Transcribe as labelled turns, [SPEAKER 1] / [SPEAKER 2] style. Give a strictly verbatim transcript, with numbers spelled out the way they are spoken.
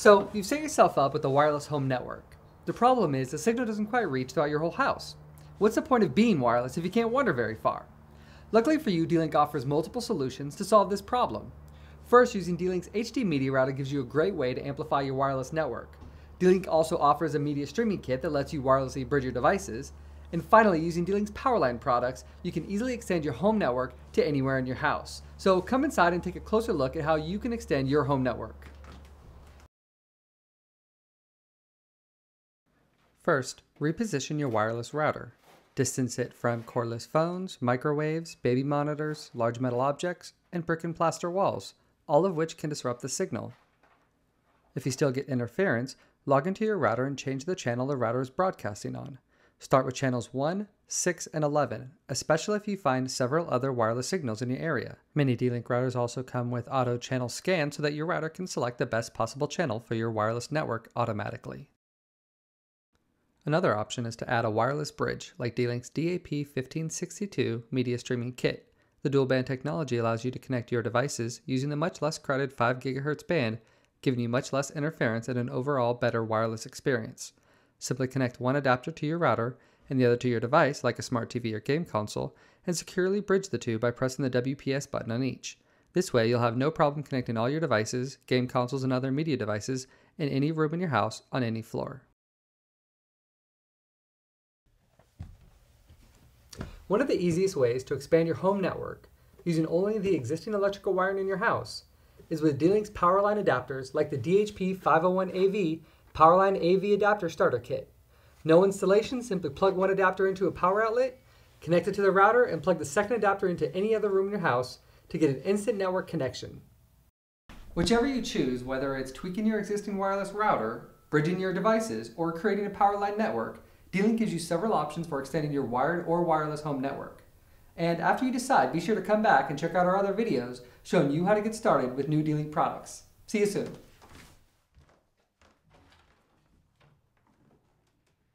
[SPEAKER 1] So you've set yourself up with a wireless home network. The problem is the signal doesn't quite reach throughout your whole house. What's the point of being wireless if you can't wander very far? Luckily for you, D-Link offers multiple solutions to solve this problem. First, using D-Link's H D Media Router gives you a great way to amplify your wireless network. D-Link also offers a media streaming kit that lets you wirelessly bridge your devices. And finally, using D-Link's Powerline products, you can easily extend your home network to anywhere in your house. So come inside and take a closer look at how you can extend your home network. First, reposition your wireless router. Distance it from cordless phones, microwaves, baby monitors, large metal objects, and brick and plaster walls, all of which can disrupt the signal. If you still get interference, log into your router and change the channel the router is broadcasting on. Start with channels one, six, and eleven, especially if you find several other wireless signals in your area. Many D-Link routers also come with auto channel scan so that your router can select the best possible channel for your wireless network automatically. Another option is to add a wireless bridge like D-Link's D A P fifteen sixty-two media streaming kit. The dual band technology allows you to connect your devices using the much less crowded five gigahertz band, giving you much less interference and an overall better wireless experience. Simply connect one adapter to your router and the other to your device like a smart T V or game console, and securely bridge the two by pressing the W P S button on each. This way you'll have no problem connecting all your devices, game consoles, and other media devices in any room in your house on any floor. One of the easiest ways to expand your home network, using only the existing electrical wiring in your house, is with D-Link's Powerline adapters like the D H P five oh one A V Powerline A V Adapter Starter Kit. No installation, simply plug one adapter into a power outlet, connect it to the router, and plug the second adapter into any other room in your house to get an instant network connection. Whichever you choose, whether it's tweaking your existing wireless router, bridging your devices, or creating a Powerline network, D-Link gives you several options for extending your wired or wireless home network. And after you decide, be sure to come back and check out our other videos showing you how to get started with new D-Link products. See you soon.